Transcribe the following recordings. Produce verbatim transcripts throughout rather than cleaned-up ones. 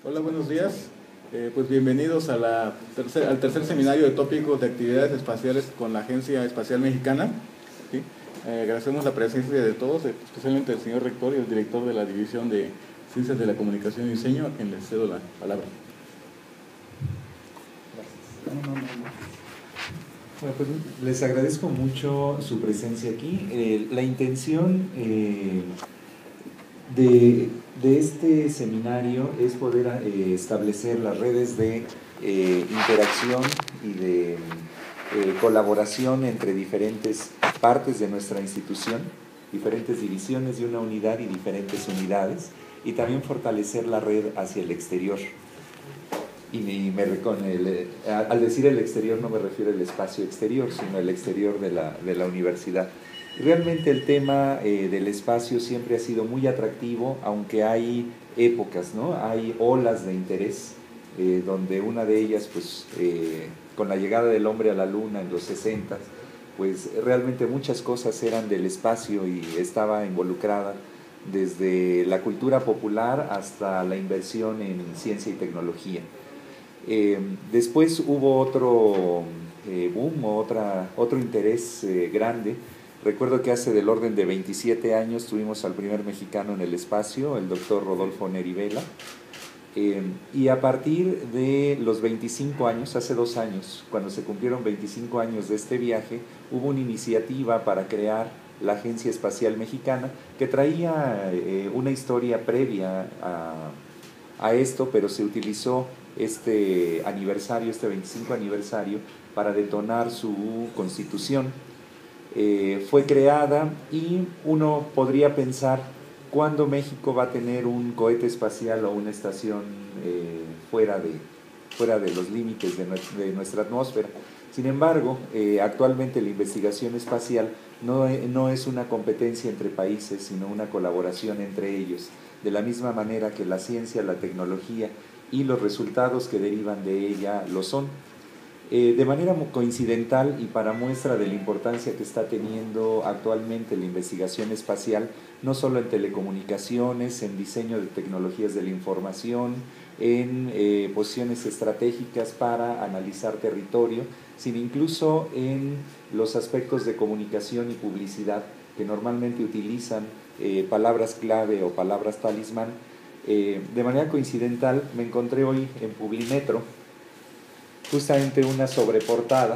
Hola, buenos días. Eh, pues bienvenidos a la tercer- al tercer seminario de tópicos de actividades espaciales con la Agencia Espacial Mexicana. ¿Sí? Eh, agradecemos la presencia de todos, eh, especialmente del señor rector y el director de la División de Ciencias de la Comunicación y Diseño, a quien les cedo la palabra. Gracias. No, no, no, no. Bueno, pues les agradezco mucho su presencia aquí. Eh, la intención eh, de, de este seminario es poder eh, establecer las redes de eh, interacción y de eh, colaboración entre diferentes partes de nuestra institución, diferentes divisiones de una unidad y diferentes unidades, y también fortalecer la red hacia el exterior. Y me, con el, al decir el exterior no me refiero al espacio exterior, sino el exterior de la, de la universidad. Realmente el tema eh, del espacio siempre ha sido muy atractivo, aunque hay épocas, ¿no? Hay olas de interés, eh, donde una de ellas, pues, eh, con la llegada del hombre a la luna en los sesenta, pues realmente muchas cosas eran del espacio y estaba involucrada desde la cultura popular hasta la inversión en ciencia y tecnología. Eh, después hubo otro eh, boom, otra, otro interés eh, grande. Recuerdo que hace del orden de veintisiete años tuvimos al primer mexicano en el espacio, el doctor Rodolfo Neri Vela. Eh, y a partir de los veinticinco años, hace dos años, cuando se cumplieron veinticinco años de este viaje, hubo una iniciativa para crear la Agencia Espacial Mexicana, que traía eh, una historia previa a, a esto, pero se utilizó este aniversario, este veinticinco aniversario, para detonar su constitución. Eh, fue creada y uno podría pensar, ¿cuándo México va a tener un cohete espacial o una estación eh, fuera, de, fuera de los límites de, de nuestra atmósfera? Sin embargo, eh, actualmente la investigación espacial no, no es una competencia entre países, sino una colaboración entre ellos, de la misma manera que la ciencia, la tecnología y los resultados que derivan de ella lo son. Eh, de manera coincidental y para muestra de la importancia que está teniendo actualmente la investigación espacial, no solo en telecomunicaciones, en diseño de tecnologías de la información, en eh, posiciones estratégicas para analizar territorio, sino incluso en los aspectos de comunicación y publicidad que normalmente utilizan eh, palabras clave o palabras talismán. Eh, de manera coincidental me encontré hoy en Publimetro justamente una sobreportada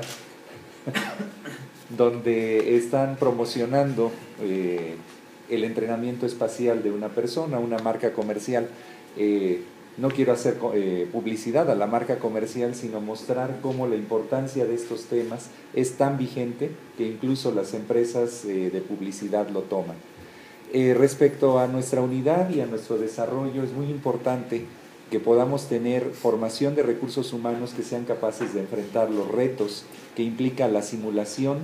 donde están promocionando eh, el entrenamiento espacial de una persona, una marca comercial. Eh, no quiero hacer eh, publicidad a la marca comercial, sino mostrar cómo la importancia de estos temas es tan vigente que incluso las empresas eh, de publicidad lo toman. Eh, respecto a nuestra unidad y a nuestro desarrollo, es muy importante que podamos tener formación de recursos humanos que sean capaces de enfrentar los retos que implica la simulación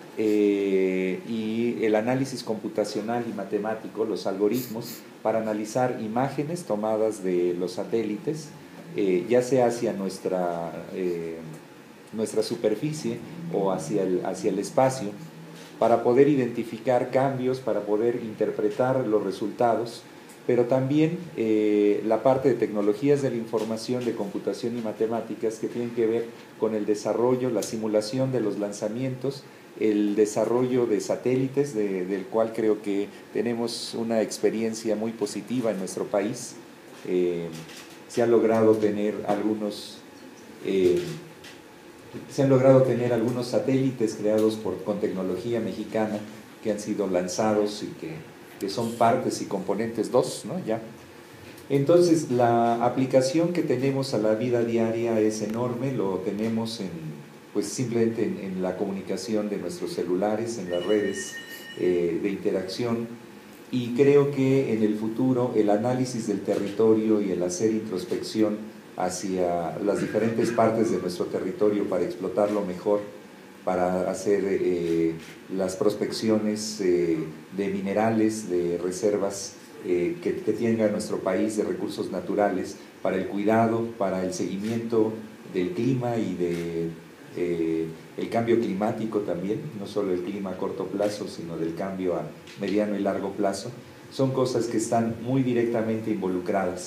eh, y el análisis computacional y matemático, los algoritmos, para analizar imágenes tomadas de los satélites, eh, ya sea hacia nuestra, eh, nuestra superficie o hacia el, hacia el espacio, para poder identificar cambios, para poder interpretar los resultados, pero también eh, la parte de tecnologías de la información, de computación y matemáticas que tienen que ver con el desarrollo, la simulación de los lanzamientos, el desarrollo de satélites, de, del cual creo que tenemos una experiencia muy positiva en nuestro país. Eh, se han logrado tener algunos... Eh, se han logrado tener algunos satélites creados por, con tecnología mexicana que han sido lanzados y que, que son partes y componentes dos, ¿no? Ya. Entonces, la aplicación que tenemos a la vida diaria es enorme, lo tenemos en, pues simplemente en, en la comunicación de nuestros celulares, en las redes eh, de interacción, y creo que en el futuro el análisis del territorio y el hacer introspección hacia las diferentes partes de nuestro territorio para explotarlo mejor, para hacer eh, las prospecciones eh, de minerales, de reservas eh, que, que tenga nuestro país, de recursos naturales, para el cuidado, para el seguimiento del clima y de eh, el cambio climático también, no solo el clima a corto plazo, sino del cambio a mediano y largo plazo, son cosas que están muy directamente involucradas.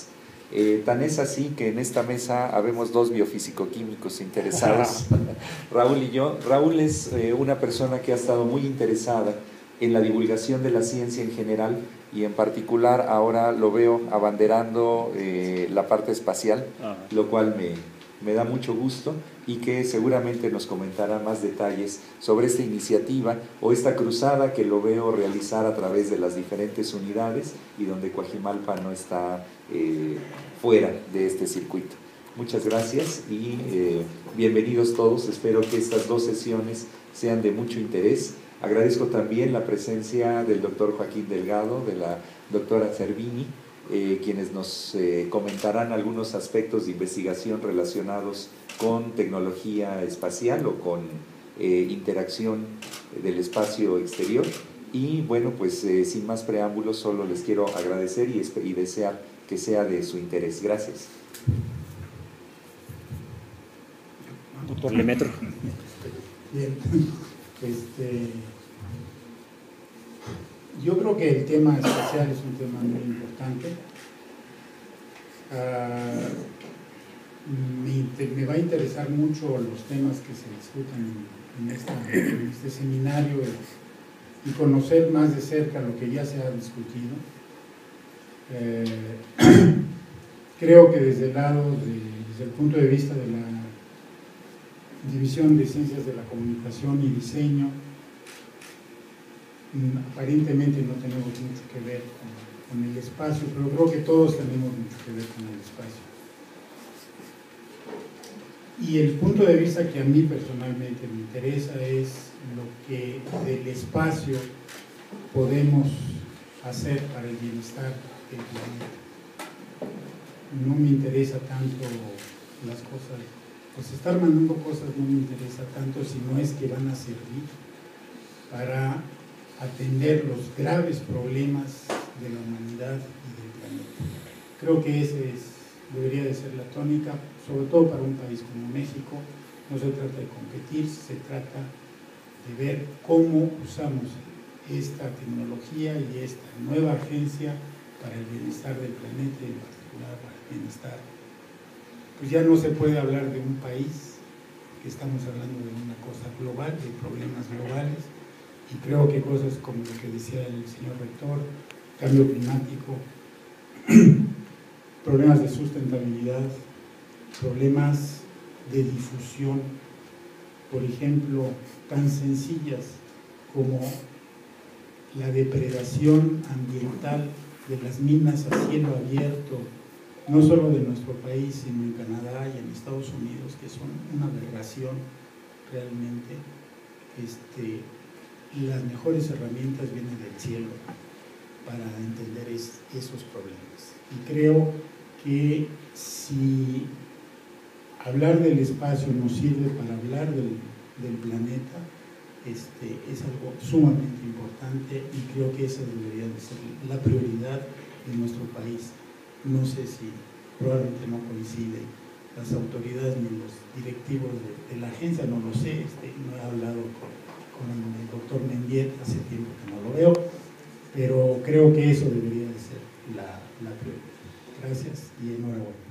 Eh, tan es así que en esta mesa habemos dos biofísico-químicos interesados, Raúl y yo. Raúl es eh, una persona que ha estado muy interesada en la divulgación de la ciencia en general y en particular ahora lo veo abanderando eh, la parte espacial, uh-huh. lo cual me, me da mucho gusto y que seguramente nos comentará más detalles sobre esta iniciativa o esta cruzada que lo veo realizar a través de las diferentes unidades y donde Coajimalpa no está eh, fuera de este circuito. Muchas gracias y eh, bienvenidos todos. Espero que estas dos sesiones sean de mucho interés. Agradezco también la presencia del doctor Joaquín Delgado, de la doctora Cervini, eh, quienes nos eh, comentarán algunos aspectos de investigación relacionados con tecnología espacial o con eh, interacción del espacio exterior. Y bueno, pues eh, sin más preámbulos, solo les quiero agradecer y, y desear que sea de su interés. Gracias. Doctor Lemetro. Bien, este, yo creo que el tema espacial es un tema muy importante. Uh, me, me va a interesar mucho los temas que se discutan en, en, esta, en este seminario y conocer más de cerca lo que ya se ha discutido. Eh, creo que desde el lado, de, desde el punto de vista de la División de Ciencias de la Comunicación y Diseño, aparentemente no tenemos mucho que ver con, con el espacio, pero creo que todos tenemos mucho que ver con el espacio. Y el punto de vista que a mí personalmente me interesa es lo que del espacio podemos hacer para el bienestar del planeta. No me interesa tanto las cosas, pues estar mandando cosas no me interesa tanto, si no es que van a servir para atender los graves problemas de la humanidad y del planeta. Creo que ese es, debería de ser la tónica, sobre todo para un país como México. No se trata de competir, se trata de ver cómo usamos esta tecnología y esta nueva agencia para el bienestar del planeta y en particular para el bienestar. Pues ya no se puede hablar de un país, que estamos hablando de una cosa global, de problemas globales, y creo que cosas como lo que decía el señor rector, cambio climático, problemas de sustentabilidad, problemas de difusión, por ejemplo, tan sencillas como la depredación ambiental de las minas a cielo abierto, no solo de nuestro país, sino en Canadá y en Estados Unidos, que son una aberración realmente. Este, las mejores herramientas vienen del cielo para entender es, esos problemas. Y creo que si hablar del espacio nos sirve para hablar del, del planeta, este, es algo sumamente importante y creo que esa debería de ser la prioridad de nuestro país. No sé si probablemente no coinciden las autoridades ni los directivos de, de la agencia, no lo sé, este, no he hablado con, con el doctor Mendiet, hace tiempo que no lo veo, pero creo que eso debería de ser la, la prioridad. Gracias y enhorabuena.